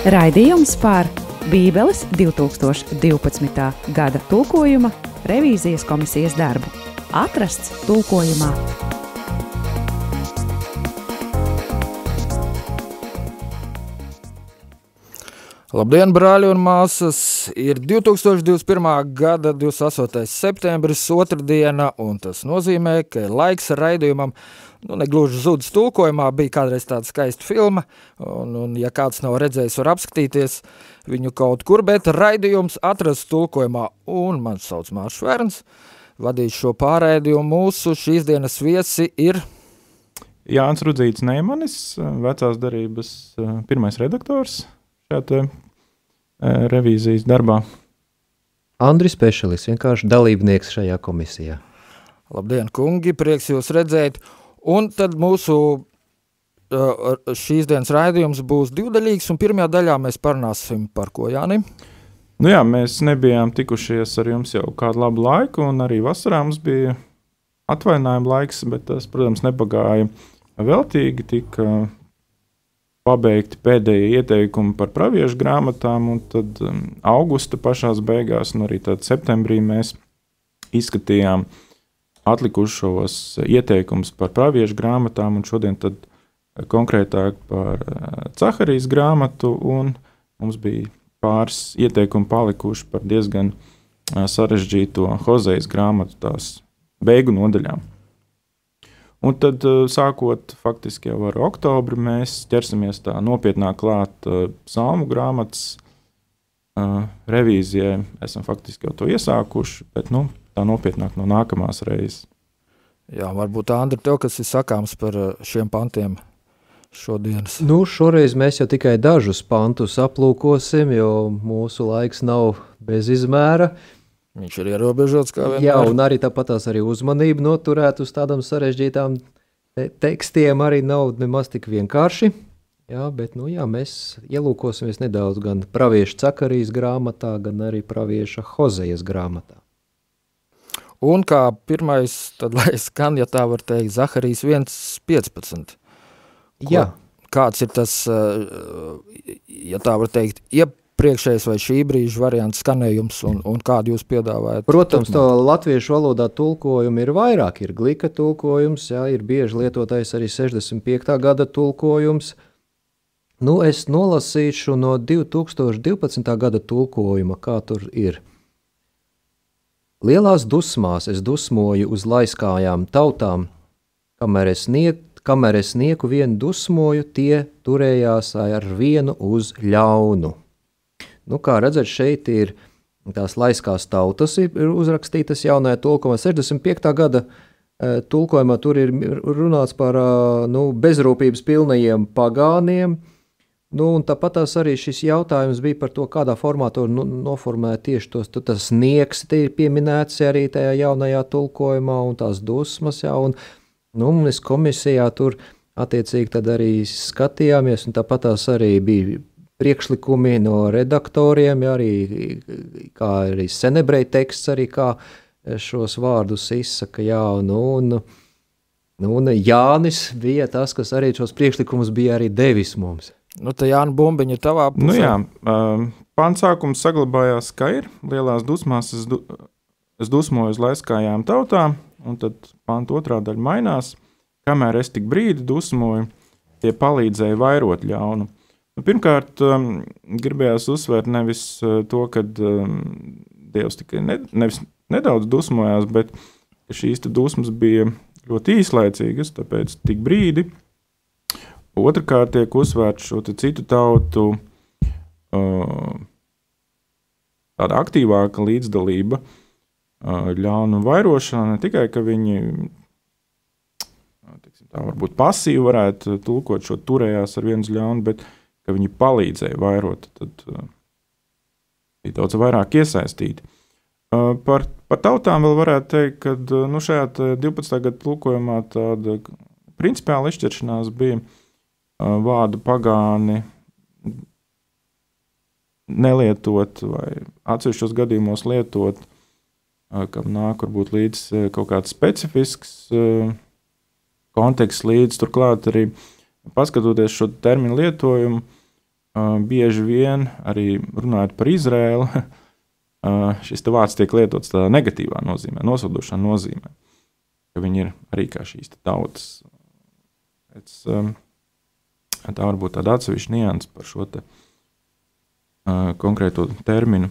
Raidījums par Bībeles 2012. gada tulkojuma revīzijas komisijas darbu. Atrasts tulkojumā. Labdien, brāļi un māsas! Ir 2021. gada 28. septembris, otrdiena, un tas nozīmē, ka laiks raidījumam negluži zudas tulkojumā. Bija kādreiz tāda skaista filma, un ja kāds nav redzējis, var apskatīties viņu kaut kur, bet raidījums atrasts tulkojumā, un man sauc Mārš Verns. Vadīs šo pārraidījumu mūsu šīs dienas viesi ir Jānis Rudzītis Neimanis, vecās darības pirmais redaktors šajā revīzijas darbā. Andris Pešelis, vienkārši dalībnieks šajā komisijā. Labdien, kungi, prieks jūs redzēt. Un tad mūsu šīs dienas raidījums būs divdaļīgs, un pirmajā daļā mēs parunāsim par ko, Jāni? Nu jā, mēs nebijām tikušies ar jums jau kādu labu laiku, un arī vasarā mums bija atvainājuma laiks, bet tas, protams, nepagāja veltīgi, tika pabeigti pēdējie ieteikumi par praviešu grāmatām, un tad augusta pašās beigās, un arī tad septembrī mēs izskatījām atlikušos ieteikumus par praviešu grāmatām, un šodien tad konkrētāk par Caharijas grāmatu, un mums bija pāris ieteikumi palikuši par diezgan sarežģīto Hozejas grāmatu tās beigu nodaļām. Un tad, sākot faktiski jau ar oktobru, mēs ķersimies tā nopietnāk klāt psalmu grāmatas revīzijai. Esam faktiski jau to iesākuši, bet tā nopietnāk no nākamās reizes. Jā, varbūt, Andri, tev, kas ir sakāms par šiem pantiem šodienas? Šoreiz mēs jau tikai dažus pantus aplūkosim, jo mūsu laiks nav bez izmēra. Viņš ir ierobežots kā vienmēr. Jā, un arī tāpatās arī uzmanību noturēt uz tādām sarežģītām tekstiem arī nav nemaz tik vienkārši. Jā, bet mēs ielūkosimies nedaudz gan pravieša Caharijas grāmatā, gan arī pravieša Hozejas grāmatā. Un kā pirmais, tad lai skan, ja tā var teikt, Zaharijas 1.15. Jā. Kāds ir tas, ja tā var teikt, priekšējais vai šī brīža variants skanējums un kādu jūs piedāvājat? Protams, to latviešu valodā tulkojumi ir vairāk. Ir Glika tulkojums, jā, ir bieži lietotais arī 65. gada tulkojums. Es nolasīšu no 2012. gada tulkojuma, kā tur ir. Lielās dusmās es dusmoju uz laiskājām tautām, kamēr es nieku vienu dusmoju, tie turējās ar vienu uz ļaunu. Kā redzat, šeit ir tās laiskās tautas ir uzrakstītas jaunajā tulkojumā. 65. gada tulkojumā tur ir runāts par bezrūpības pilnajiem pagāniem. Un tāpatās arī šis jautājums bija par to, kādā formā to noformēt tieši tas nieks, te ir pieminēts arī tajā jaunajā tulkojumā un tās dusmas. Jā, un mēs komisijā tur attiecīgi tad arī skatījāmies, un tāpatās arī bija priekšlikumi no redaktoriem, ja, kā arī Senebreja teksts, arī kā šos vārdus izsaka. Jā, un Jānis bija tas, kas arī šos priekšlikumus bija arī devis mums. Te Jāna Bumbiņa tavā pusē. Pantsākums saglabājās, kā ir. Lielās dusmās es dusmoju uz laiskājām tautām, un tad panta otrā daļa mainās. Kamēr es tik brīdi dusmoju, tie palīdzēja vairot ļaunu. Pirmkārt, gribējās uzsvērt nevis to, ka Dievs tikai nevis nedaudz dusmojās, bet šīs dusmas bija ļoti īslaicīgas, tāpēc tik brīdi. Otrakārt tiek uzsvērts šo citu tautu tāda aktīvāka līdzdalība ļaunu vairošanā, ne tikai, ka viņi tā varbūt pasīvi varētu tulkot šo turējās ar vienu ļaunu, bet ka viņi palīdzēja vairot, tad bija daudz vairāk iesaistīti. Par tautām vēl varētu teikt, ka šajā 12. gada tulkojumā tāda principiāla izšķiršanās bija vārdu pagāni nelietot vai atsevišķos gadījumos lietot, kam nāk varbūt līdz kaut kāds specifisks konteksts līdz, turklāt arī paskatoties šo terminu lietojumu, bieži vien arī runājot par Izraēlu, šis te vārds tiek lietots tādā negatīvā nozīmē, nosodošā nozīmē, ka viņi ir arī kā šīs tautas. Tā varbūt tāda atsevišķa nianses par šo te konkrēto terminu.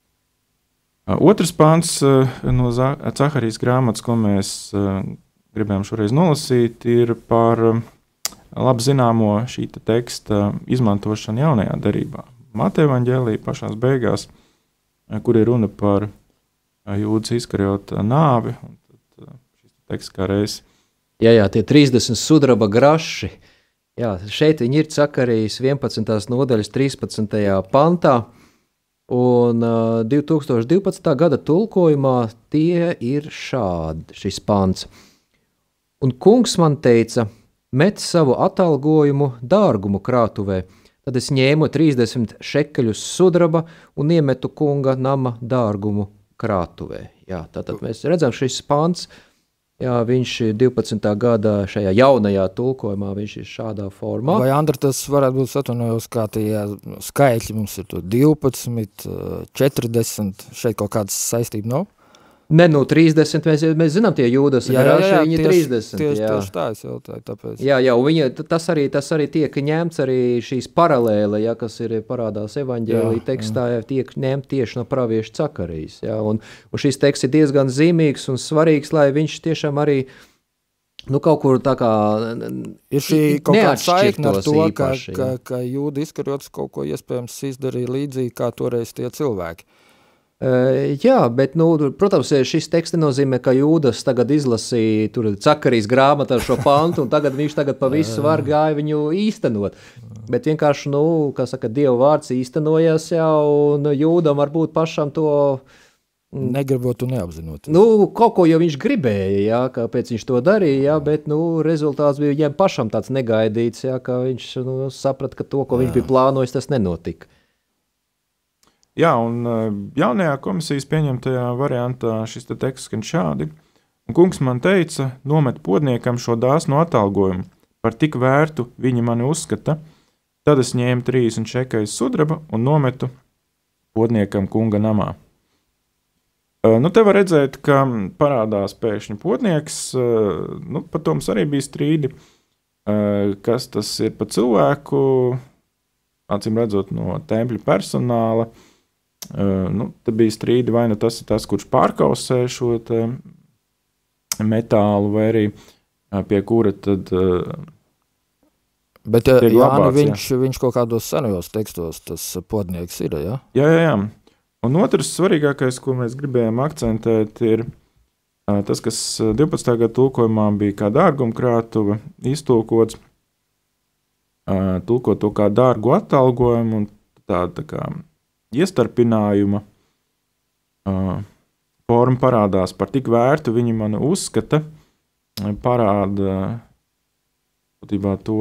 Otrs pāns no Caharijas grāmatas, ko mēs gribējām šoreiz nolasīt, ir par labi zināmo šī teksta izmantošanu jaunajā derībā. Mateja evaņģēlija pašās beigās, kur ir runa par Jūdas Iskariota nāvi, un tad šis teksts kā reiz. Jā, tie 30 sudraba graši. Jā, šeit viņi ir Cakarijas 11. nodaļas 13. pantā, un 2012. gada tulkojumā tie ir šādi, šis pants. Un kungs man teica, met savu atalgojumu dārgumu krātuvē, tad es ņēmu 30 šekeļus sudraba un iemetu kunga nama dārgumu krātuvē. Jā, tātad mēs redzam šis pants, jā, viņš 12. gada šajā jaunajā tulkojumā, viņš ir šādā formā. Vai, Andra, tas varētu būt atvainojos, kā tie skaitļi mums ir 12, 40, šeit kaut kādas saistība nav? Ne, 30, mēs zinām tie Jūdas graši, viņi ir 30. Tieši tā es jautāju, tāpēc. Jā, un tas arī tiek ņemts arī šīs paralēle, ja, kas ir parādās evaņģēlija tekstā, tiek ņemt tieši no pravieša Cakarijas. Ja, un šis teksts ir diezgan zīmīgs un svarīgs, lai viņš tiešām arī kaut kur tā kā ir šī kaut kāda saikne ar to, īpaši, ka Jūda Iskariots kaut ko iespējams izdarīja līdzīgi kā toreiz tie cilvēki. Jā, bet, protams, šis teksts nenozīmē, ka Jūdas tagad izlasīja tur Cakarijas grāmatā šo pantu, un viņš pa visu var gāja viņu īstenot. Bet vienkārši, kā saka, Dieva vārds īstenojās jau, un Jūdam varbūt pašam to negribot un neapzinot. Kaut ko jau viņš gribēja, jā, kāpēc viņš to darīja, jā, bet, rezultāts bija viņam pašam tāds negaidīts, jā, ka viņš saprat, ka to, ko viņš bija plānojis, tas nenotika. Jā, un jaunajā komisijas pieņemtajā variantā šis teksts skan šādi. Un kungs man teica, nomet podniekam šo dāsnu atalgojumu, par tik vērtu viņi mani uzskata. Tad es ņēmu 30 šekeļus sudraba un nometu podniekam kunga namā. Te var redzēt, ka parādās pēkšņi podnieks, par to mums arī bija strīdi, kas tas ir pa cilvēku, acīm redzot no tempļa personāla. Te bija strīdi, vai tas ir tas, kurš pārkausē šo metālu, vai arī pie kura tad bet, tiek glabāts. Viņš kaut kādos senajos tekstos tas podnieks ir, jā? Jā. Un otrs svarīgākais, ko mēs gribējām akcentēt, ir tas, kas 12. gada tulkojumā bija kā dārgumkrātuve, iztulkots, tulkot to kā dārgu atalgojumu un tā kā iestarpinājuma forma parādās par tik vērtu, viņi mani uzskata, parāda būtībā to,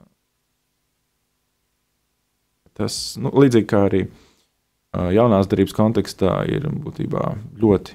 tas, līdzīgi kā arī jaunās derības kontekstā ir būtībā ļoti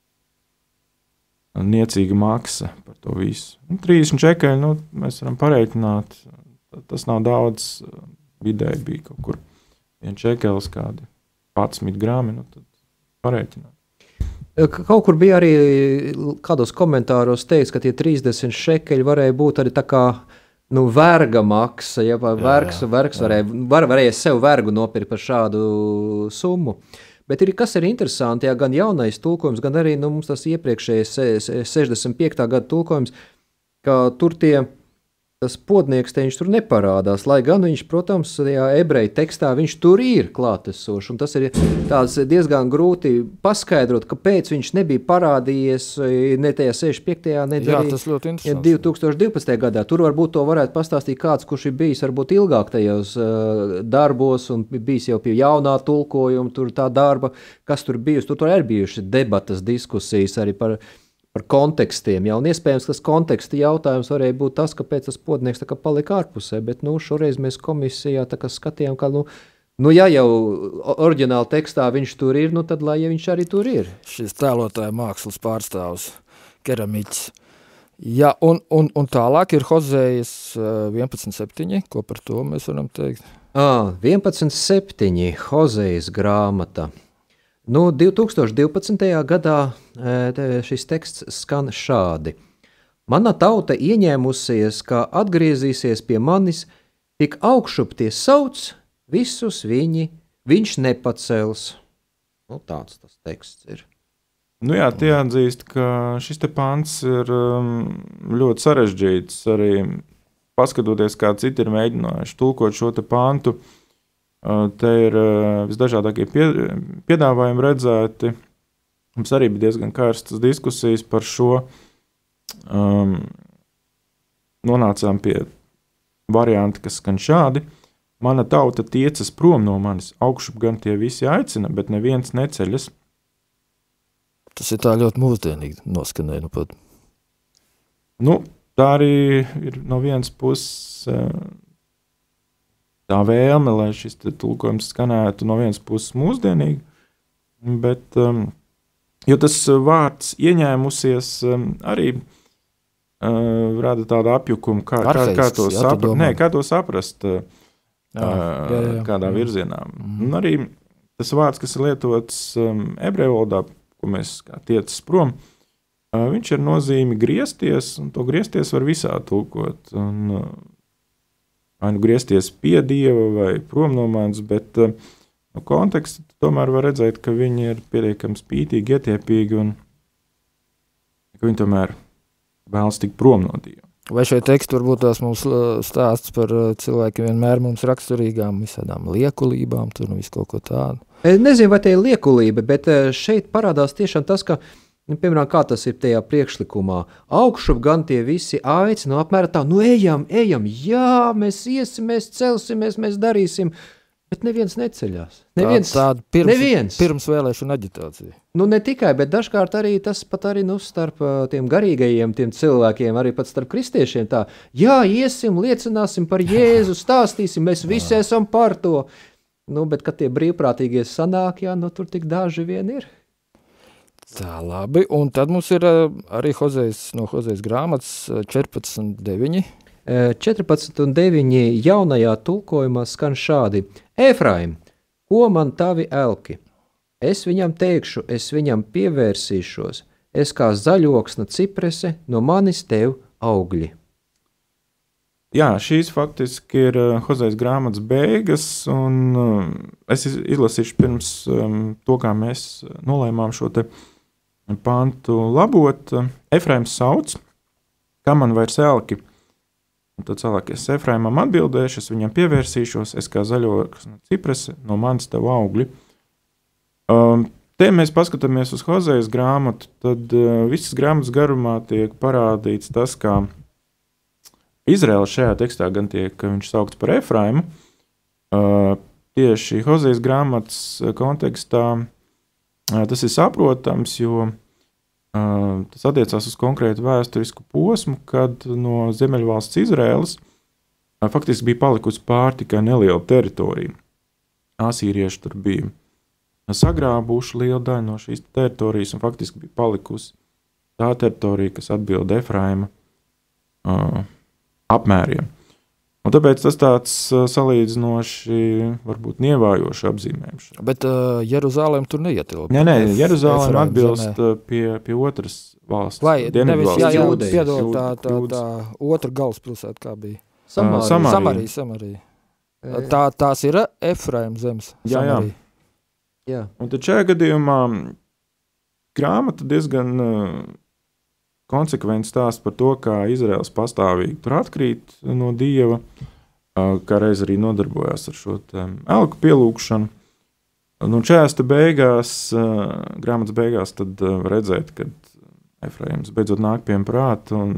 niecīga maksa par to visu. 30 šekeļi, mēs varam pareiķināt, tas nav daudz, vidēji bija kaut kur 1 šekelis kādi 11 grāmi, tad pareiķināt. Kaut kur bija arī kādos komentāros teikts, ka tie 30 šekeļi varēja būt arī tā kā verga maksa, ja vergs varēja sev vergu nopirkt par šādu summu. Bet kas ir interesanti, ja gan jaunais tulkojums, gan arī mums tas iepriekšējais 65. gada tulkojums, ka tur tas podnieks viņš tur neparādās, lai gan viņš, protams, ebreju tekstā viņš tur ir klātesošs, un tas ir tāds diezgan grūti paskaidrot, kāpēc viņš nebija parādījies ne tajā 65. ne arī 2012. gadā. Tur varbūt to varētu pastāstīt kāds, kurš ir bijis varbūt ilgāk tajos darbos un bijis jau pie jaunā tulkojuma, tur tā darba, kas tur bijusi. Tur arī bijuši debatas, diskusijas arī par kontekstiem, ja, un iespējams, tas konteksta jautājums varēja būt tas, kāpēc tas podnieks tā kā palika ārpusē, bet, šoreiz mēs komisijā tā kā skatījām, ka, ja jau oriģināli tekstā viņš tur ir, tad lai viņš arī tur ir. Šis tēlotāja mākslas pārstāvs, keramiķis. Jā, un tālāk ir Hozējas 11.7, ko par to mēs varam teikt? 11.7. Hozejas grāmata. 2012. gadā šis teksts skan šādi. Mana tauta ieņēmusies, kā atgriezīsies pie manis, tik augšup tie sauc, visus viņš nepacels. Tāds tas teksts ir. Tie atzīst, ka šis te pants ir ļoti sarežģīts. Arī paskatoties, kā citi ir mēģinājuši tulkot šo te pantu, te ir visdažādākie piedāvājumi redzēti. Mums arī bija diezgan karstas diskusijas par šo. Nonācām pie varianti, kas skan šādi. Mana tauta tiecas prom no manis, augšup gan tie visi aicina, bet neviens neceļas. Tas ir tā ļoti mūsdienīgi noskanēja. Tā arī ir no vienas puses tā vēlme, lai šis tulkojums skanētu no vienas puses mūsdienīgi, bet jo tas vārds ieņēmusies arī rada tādu apjukumu, kā to saprast kādā virzienā. Un arī tas vārds, kas ir lietots ebreju valodā, ko mēs kā tiecas prom, viņš ir nozīmi griezties, un to griezties var visā tulkot. Vai nu griezties pie Dieva vai prom no manis, bet no konteksta tomēr var redzēt, ka viņi ir pietiekami spītīgi, ietiepīgi un ka viņi tomēr vēlas tikt prom no Dieva. Vai šai tekstu varbūt tās mums stāsts par cilvēkiem vienmēr mums raksturīgām visādām liekulībām, tur visu kaut ko tādu? Nezinu, vai tie ir liekulība, bet šeit parādās tiešām tas, ka, piemēram, kā tas ir tajā priekšlikumā, augšup gan tie visi aicina, apmēram tā, ejam, jā, mēs iesim, mēs celsimies, mēs darīsim, bet neviens neceļās. Tāda pirms vēlēšana aģitācija. Ne tikai, bet dažkārt arī tas pat arī starp tiem garīgajiem, tiem cilvēkiem, arī pat starp kristiešiem tā, jā, iesim, liecināsim par Jēzu, stāstīsim, mēs visi esam par to. Bet, kad tie brīvprātīgie sanāk, tur tik daži vien ir. Tā, labi, un tad mums ir arī no Hozejas grāmatas 14.9. 14.9. jaunajā tulkojumā skan šādi. Efraim, ko man tavi elki? Es viņam teikšu, es viņam pievērsīšos, es kā zaļoksna ciprese, no manis tev augļi. Jā, šīs faktiski ir Hozejas grāmatas beigas, un es izlasīšu pirms to, kā mēs nolēmām šo te pantu labot. Efraims sauc, kā man vairs elki? Un tad cilvēki, es Efraimam atbildēšu, es viņam pievērsīšos, es kā zaļoksna ciprese, no manis tev augļi. Te mēs paskatāmies uz Hozejas grāmatu, tad visas grāmatas garumā tiek parādīts tas, kā Izraēla šajā tekstā gan tiek viņš saukts par Efraimu. Tieši Hozejas grāmatas kontekstā tas ir saprotams, jo tas attiecās uz konkrētu vēsturisku posmu, kad no Ziemeļvalsts Izraēlas faktiski bija palikusi pār tikai neliela teritorija. Asīrieši tur bija sagrābuši lielu daļu no šīs teritorijas, un faktiski bija palikusi tā teritorija, kas atbild Efraima apmēriem. Un tāpēc tas tāds salīdzinoši, varbūt nievājoši apzīmējums. Bet Jeruzālēm tur neietilp. Nē, Jeruzālēm atbilst pie otras valsts. Vai nevis piedod tā otra galvaspilsēta, kā bija? Samarija. Tās ir Efraim zemes. Jā. Un tad šajā gadījumā grāmata diezgan konsekventi stāst par to, kā Izraels pastāvīgi tur atkrīt no Dieva, kā reiz arī nodarbojās ar šo elku pielūgšanu. Un šajās te beigās, grāmatas beigās, tad redzēt, kad Efraims beidzot nāk pie prāta un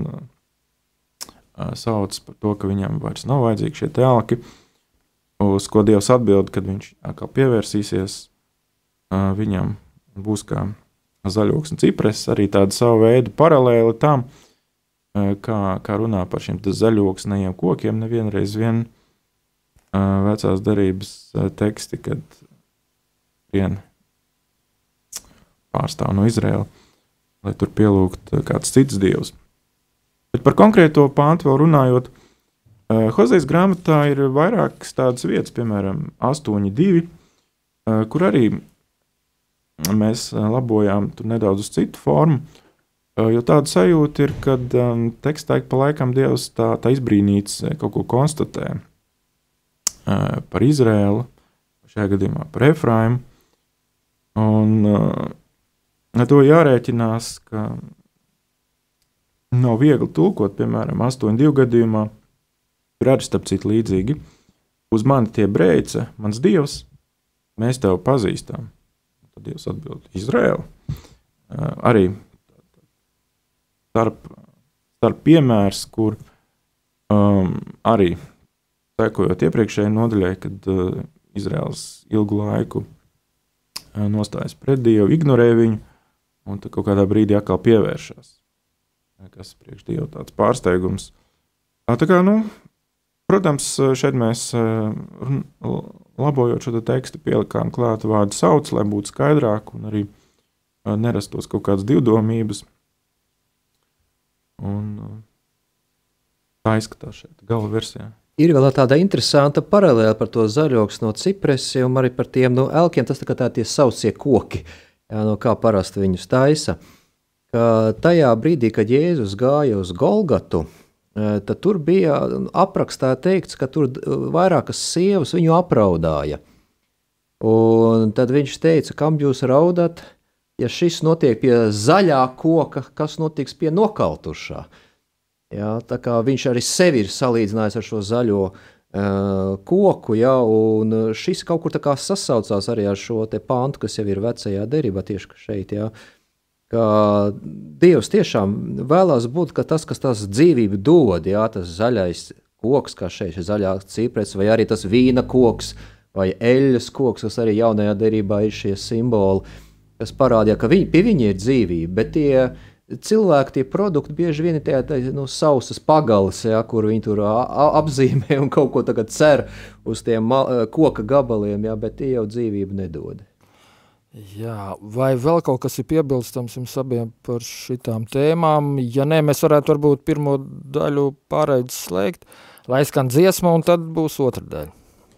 sauc par to, ka viņam vairs nav vajadzīgi šie elki, uz ko Dievs atbild, kad viņš atkal pievērsīsies viņam, būs kā zaļoksna cipreses, arī tāda savu veidu paralēli tam, kā runā par šiem zaļoksnajiem kokiem, nevienreiz vien vecās darības teksti, kad vien pārstāv no Izraēla, lai tur pielūgt kāds cits dievs. Bet par konkrēto pāntu vēl runājot, Hozejas grāmatā ir vairākas tādas vietas, piemēram, 8.2, kur arī mēs labojām tur nedaudz uz citu formu, jo tāda sajūta ir, kad tekstā pa laikam Dievs tā izbrīnīts kaut ko konstatē par Izrēlu, šajā gadījumā par Efraimu, un to jārēķinās, ka nav viegli tulkot, piemēram, 8.2 gadījumā, tur arī starp citu līdzīgi. Uz mani tie brēca, mans Dievs, mēs tevi pazīstam. Tad Dievs atbild, Izraēla. Arī starp piemērs, kur arī sekojot iepriekšējai nodaļai, kad Izraēls ilgu laiku nostājas pret Dievu, ignorē viņu, un tad kaut kādā brīdī atkal pievēršās. Kas priekš Dievu tāds pārsteigums. Tā kā, protams, šeit mēs labojot šo tekstu pielikām klāt vārdu sauc, lai būtu skaidrāk un arī nerastos kaut kādas divdomības. Un tā izskatās šeit gala versijā. Ir vēl tāda interesanta paralēla par to zaļoks no cipresi un arī par tiem elkiem, tas tā tie saucie koki, no kā parasti viņus taisa. Ka tajā brīdī, kad Jēzus gāja uz Golgatu, tad tur bija aprakstā teikts, ka tur vairākas sievas viņu apraudāja. Un tad viņš teica, kam jūs raudat, ja šis notiek pie zaļā koka, kas notiks pie nokautušā? Ja, tā kā viņš arī sevi ir salīdzinājis ar šo zaļo koku, ja, un šis kaut kur tā kā sasaucās arī ar šo te pantu, kas jau ir vecajā derībā tieši šeit, ja, ka Dievs tiešām vēlās būt, ka tas, kas tās dzīvību dod, ja, tas zaļais koks, kā šeit ir zaļā ciprets, vai arī tas vīna koks, vai eļas koks, kas arī jaunajā derībā ir šie simboli, kas parādīja, ka pie viņa ir dzīvība, bet tie cilvēki, tie produkti bieži vien ir sausas pagalas, ja, kur viņi tur apzīmē un kaut ko tagad cer uz tiem koka gabaliem, ja, bet tie jau dzīvību nedod. Jā, vai vēl kaut kas ir piebilstams jums abiem par šitām tēmām? Ja nē, mēs varētu varbūt pirmo daļu pārēdzi slēgt, lai skan dziesma, un tad būs otra daļa.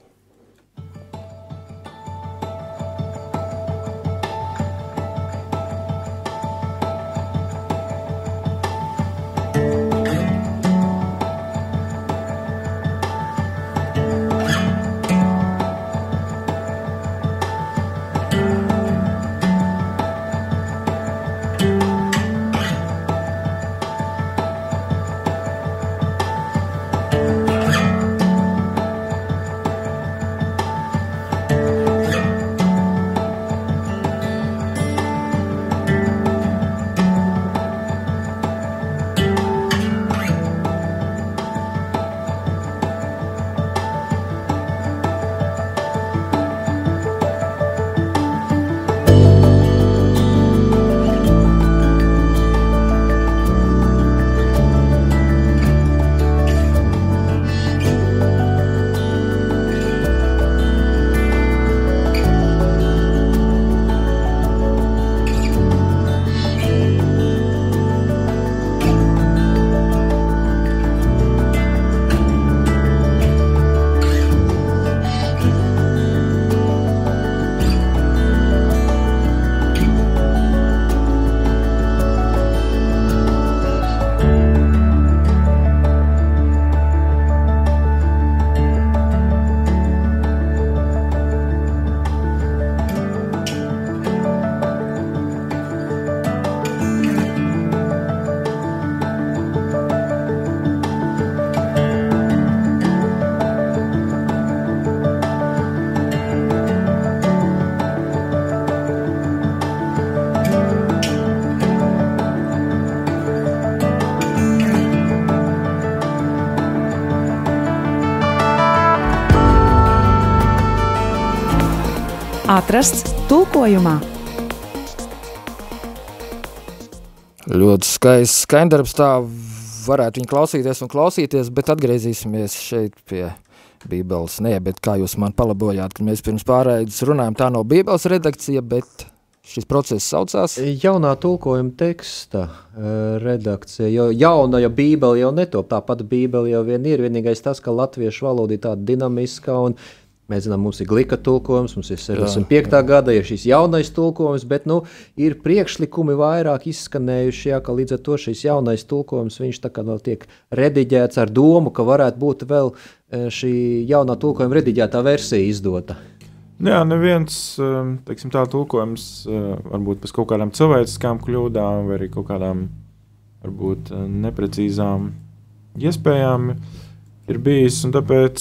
Atrasts tulkojumā. Ļoti skaists skaņdarbs, tā varētu viņu klausīties, bet atgriezīsimies šeit pie Bībeles. Nē, bet kā jūs man palabojāt, ka mēs pirms pārējas runājam, tā nav Bībeles redakcija, bet šis process saucās? Jaunā tulkojuma teksta redakcija, jo jaunaja bībele jau netop, tāpat bībele jau vien ir, vienīgais tas, ka latviešu valoda ir tāda dinamiska, un mēs zinām, mums ir Glika tulkojums, mums ir 65. gada, ir šis jaunais tulkojums, bet, ir priekšlikumi vairāk izskanējuši, jā, ka līdz ar to šis jaunais tulkojums, viņš tā kā vēl tiek rediģēts ar domu, ka varētu būt vēl šī jaunā tulkojuma rediģētā versija izdota. Jā, neviens, teiksim, tā tulkojums varbūt pēc kaut kādām cilvēciskām kļūdām vai arī kaut kādām varbūt neprecīzām iespējām ir bijis, un tāpēc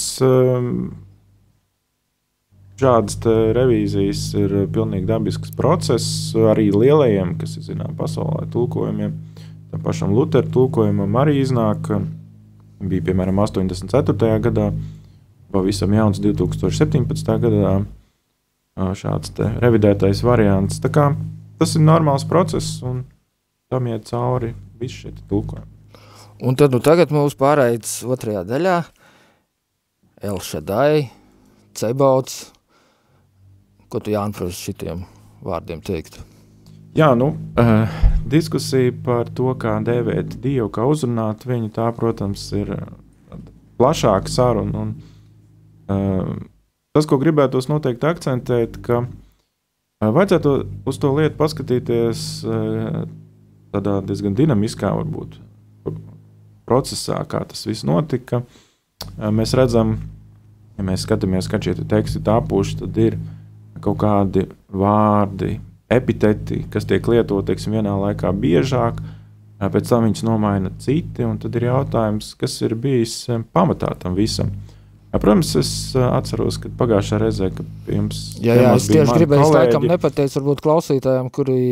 šādas revīzijas ir pilnīgi dabisks process arī lielajiem, kas ir, zinām, pasaulē tulkojumiem. Tam pašam Lutera tulkojumam arī iznāk, bija, piemēram, 84. gadā, pavisam jauns 2017. gadā, šāds te revidētais variants. Tā kā tas ir normāls process, un tam iet cauri visi šie tulkojumi. Un tad tagad mums pārējais otrajā daļā El Shaddai, Cebauts. Ko tu, Jāni, par šitiem vārdiem teiktu? Jā, diskusija par to, kā dēvēt Dievu, kā uzrunāt viņu, tā, protams, ir plašāka saruna, un tas, ko gribētos noteikti akcentēt, ka vajadzētu uz to lietu paskatīties tādā diezgan dinamiskā, varbūt, procesā, kā tas viss notika. Mēs redzam, ja mēs skatāmies, kad šie teksti tapuši, tad ir kaut kādi vārdi, epiteti, kas tiek lietot, teiksim, vienā laikā biežāk, pēc tam viņus nomaina citi, un tad ir jautājums, kas ir bijis pamatā tam visam. Protams, es atceros, ka pagājušā reizē, ka jums es tieši gribēju, laikam nepateicu varbūt klausītājiem,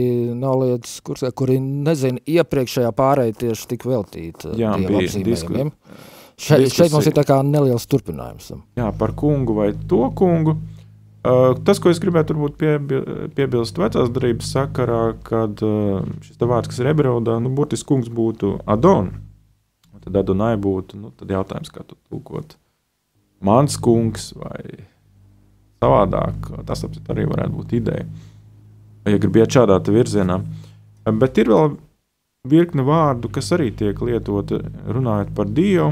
kuri nezina iepriekšējā pārēja tieši tik veltīta tiem apzīmējumiem. Šeit mums ir tā kā neliels turpinājums. Jā, par kungu vai to kungu. Tas, ko es gribētu varbūt piebilst vecās darības sakarā, kad šis vārds, kas ir ebreodā, burtiski kungs būtu Adon, tad Adonai būtu, tad jautājums, kā tu tulkot. Mans kungs vai savādāk, tas arī varētu būt ideja, ja gribiet šādā virzienā. Bet ir vēl virkne vārdu, kas arī tiek lietoti runājot par Dievu,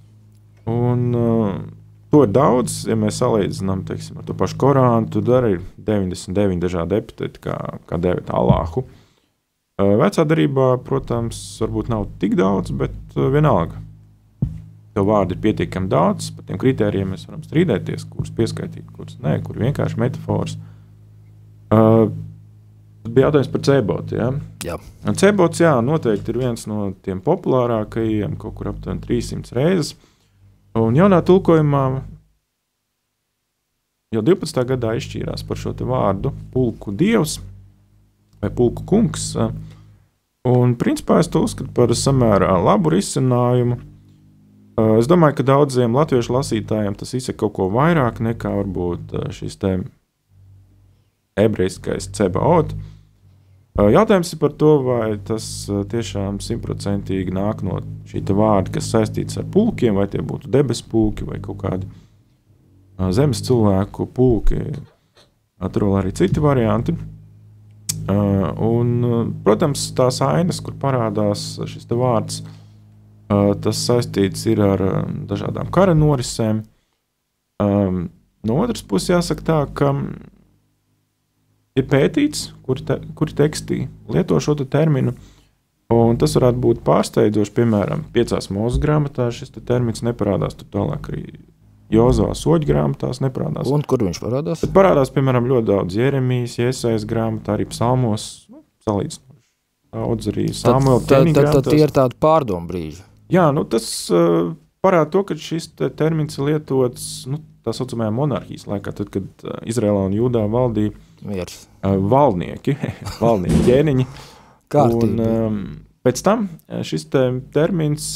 un to ir daudz, ja mēs salīdzinām, teiksim, ar to pašu Korānu, tad arī ir 99 dažādi epiteti, kā dēvēt Allāhu. Vecā darībā, protams, varbūt nav tik daudz, bet vienalga. Tev vārdi ir pietiekami daudz, par tiem kritērijiem mēs varam strīdēties, kurus pieskaitīt, kurus nē, kur vienkārši metafors. Tad bija jautājums par Cebautu, jā? Jā. Cebauts, jā, noteikti ir viens no tiem populārākajiem, kaut kur aptuveni 300 reizes. Un jaunā tulkojumā jau 12. gadā izšķīrās par šo te vārdu pulku dievs vai pulku kungs. Un principā es to uzskatu par samērā labu risinājumu. Es domāju, ka daudziem latviešu lasītājiem tas izsaka kaut ko vairāk nekā varbūt šis te ebrejiskais Cebaot. Jautājums ir par to, vai tas tiešām 100% nāk no šī te vārda, kas saistīts ar pulkiem, vai tie būtu debes pulki vai kaut kādi zemes cilvēku pulki. Tur vēl arī citi varianti. Un, protams, tās ainas, kur parādās šis te vārds, tas saistīts ir ar dažādām kara norisēm. No otras puses jāsaka tā, ka ir pētīts, kuri tekstī lieto šo terminu, un tas varētu būt pārsteidzoši, piemēram, 5 Mūzes grāmatās šis termins neparādās, tur tālāk arī Jozua soļu grāmatās neparādās. Un kur viņš parādās? Bet parādās, piemēram, ļoti daudz Jeremijas, Jesajas grāmatā, arī psalmos, salīdzinoši daudz arī Samuela ķēniņa grāmatās. Tad tie ir tādi pārdomu brīži. Jā, tas parāda to, ka šis termins ir lietots tā saucamajā monarhijas laikā, tad, kad Izrēlā un Jūdā valdīja valdnieki, ķēniņi. Kārtīgi. Un pēc tam šis termins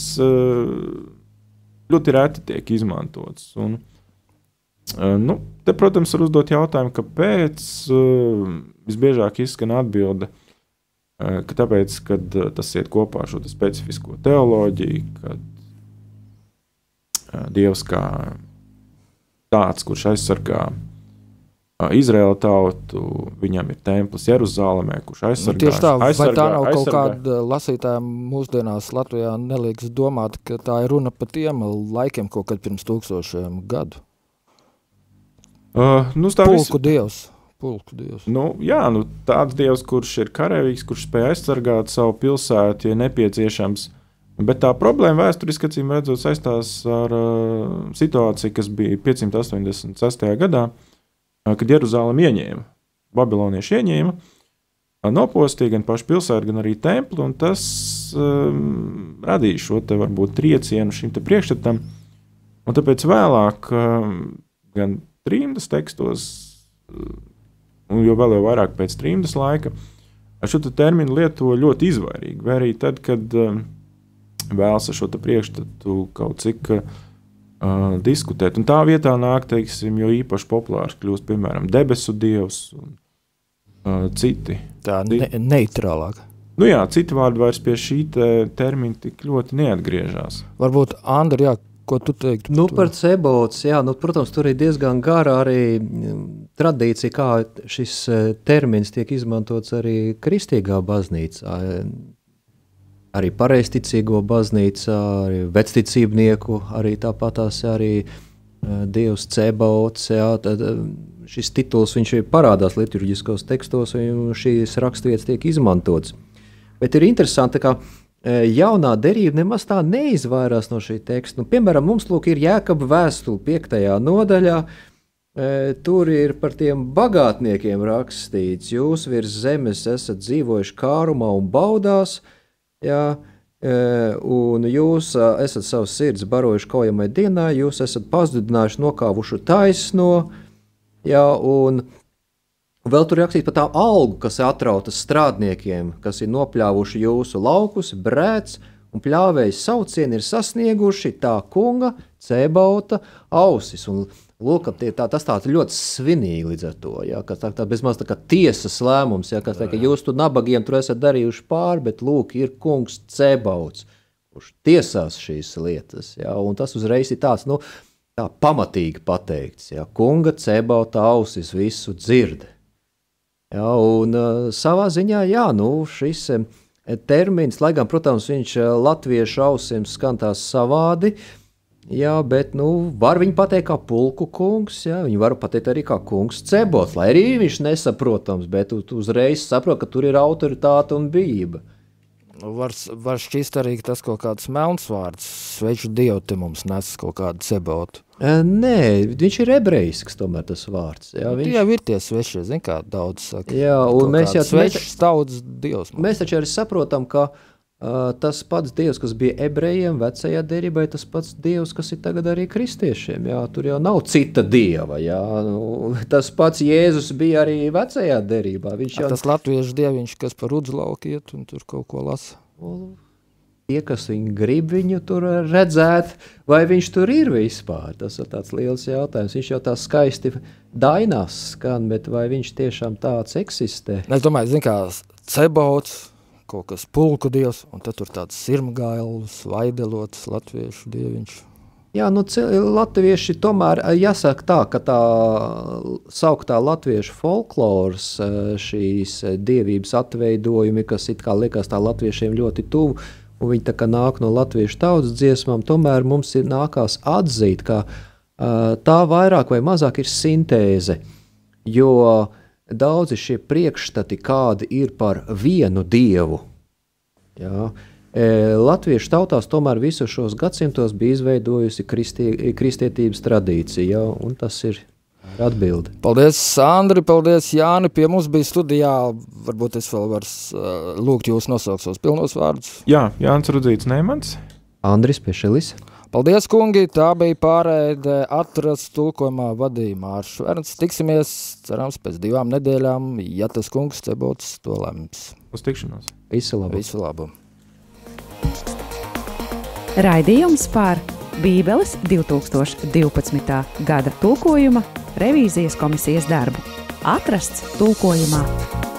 ļoti reti tiek izmantots. Un, te, protams, var uzdot jautājumu, kāpēc visbiežāk izskan atbilde, ka tāpēc, kad tas iet kopā ar šo specifisko teoloģiju, kad Dievs kā tāds, kurš aizsargā Izraēla tautu, viņam ir templis Jeruzālēmē, kurš aizsargā. Tieši tā, vai tā nav kaut kāda lasītājiem mūsdienās Latvijā neliekas domāt, ka tā ir runa par tiem laikiem kaut kad pirms 1000 gadu? Pulku dievs. Jā, tāds dievs, kurš ir karavīgs, kurš spēj aizsargāt savu pilsētu, ja nepieciešams. Bet tā problēma vēsturiski, acīm redzot, saistās ar situāciju, kas bija 586. gadā, kad Jeruzālem ieņēma, babilonieši ieņēma, nopostīja gan pašu pilsētu, gan arī templi, un tas radīja šo te varbūt triecienu šim te priekšstatam. Un tāpēc vēlāk gan trījumdas tekstos, un jo vēl vairāk pēc trījumdas laika, šo te terminu lieto ļoti izvairīgi, vai arī tad, kad vēlas ar šo te priekšstatu kaut cik diskutēt. Un tā vietā nāk, teiksim, jo īpaši populārs kļūst, piemēram, debesu dievs un citi. Tā neitrālāk. Jā, citi vārdi vairs pie šī termina tik ļoti neatgriežās. Varbūt, Andri, ko tu teiktu? Par Cebots, protams, tur ir diezgan gara arī tradīcija, kā šis termins tiek izmantots arī kristīgā baznīcā. Arī pareizticīgo baznīcā, arī vecticībnieku, arī tāpatās arī dievs Cebots, tad šis tituls viņš parādās liturģiskos tekstos, un šīs raksturvietas tiek izmantots. Bet ir interesanti, ka jaunā derība nemaz tā neizvairās no šī teksta. Piemēram, mums ir Jēkaba vēstule 5. nodaļā, tur ir par tiem bagātniekiem rakstīts, jūs virs zemes esat dzīvojuši kārumā un baudās, un jūs esat savas sirds barojuši kaujamai dienā, jūs esat pazudinājuši nokāvušu taisno, un vēl tur rakstīts par tām algu, kas atrautas strādniekiem, kas ir nopļāvuši jūsu laukus, brēc un pļāvējs saucieni ir sasnieguši tā kunga Cebauta ausis. Un lūk, tas tāds ļoti svinīgi līdz ar to, ka bezmaz tā kā tiesas lēmums, ka jūs tu nabagiem tur esat darījuši pāri, bet lūk, ir kungs Cebauts, kurš tiesās šīs lietas, un tas uzreiz ir tāds, tā pamatīgi pateikts, kunga Cebauta ausis visu dzird. Un savā ziņā, šis termins, lai gan, protams, viņš latviešu ausiem skan tās savādi, bet, var viņu pateikt kā pulku kungs, viņu var pateikt arī kā kungs Cebots, lai arī viņš nesaprotams, bet tu uzreiz saprot, ka tur ir autoritāte un bijība. Var šķist arī tas kaut kāds melns vārds, sveču dievu te mums nes kaut kādu Cebotu. Nē, viņš ir ebreisks tomēr tas vārds. Viņš jau ir tie svešie, zin kā daudz saka. Un svešs tautas dievs. Mēs taču arī saprotam, ka tas pats dievs, kas bija ebrejiem vecajā derībā, tas pats dievs, kas ir tagad arī kristiešiem. Tur jau nav cita dieva. Tas pats Jēzus bija arī vecajā derībā. Tas latviešu dieviņš, kas par Rudzlauku iet un tur kaut ko lasa. Tie, kas viņu grib viņu tur redzēt, vai viņš tur ir vispār. Tas ir tāds liels jautājums. Viņš jau tā skaisti dainās skan, bet vai viņš tiešām tāds eksistē? Es domāju, zin kā Cebots, kaut kas pulku dievs, un tad tur tāds sirmgails, vaidelots latviešu dieviņš. Latvieši tomēr jāsaka tā, ka tā sauktā latviešu folkloras, šīs dievības atveidojumi, kas it kā liekas tā latviešiem ļoti tuvu, un viņi tā kā nāk no latviešu tautas dziesmām, tomēr mums nākās atzīt, ka tā vairāk vai mazāk ir sintēze, jo daudzi šie priekšstati, kādi ir par vienu dievu, latviešu tautās tomēr visus šos gadsimtos bija izveidojusi kristietības tradīcija, un tas ir atbildi. Paldies, Andri, paldies, Jāni. Pie mums bija studijā, varbūt es vēl varu lūgt jūs nosaukt savus pilnos vārdus. Jā, Jānis Rudzīts Neimans. Andris Pešelis. Paldies, kungi, tā bija pārēde Atrast tulkojumā vadīja Mārš Verns. Tiksimies, cerams, pēc 2 nedēļām, ja tas kungs Cebots to lems. Uz tikšanos. Visu labu. Visu labu. Raidījums par Bībeles 2012. gada tulkojuma revīzijas komisijas darbu. Atrasts tulkojumā.